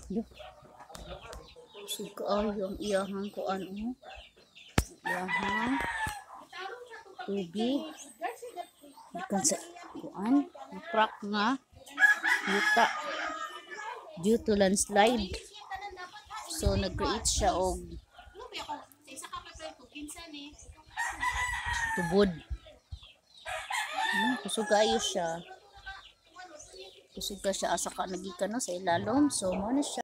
Yo. Suga yung iyahang kuan mo. Iyahang tubig. Ikan sa kuan. Crack nga. Yuta. Due to landslide. So, nag-create siya og tubod. Kusog kayo siya. Kusog ka siya asa ka nagikan no sa ilalom. So, mo na siya.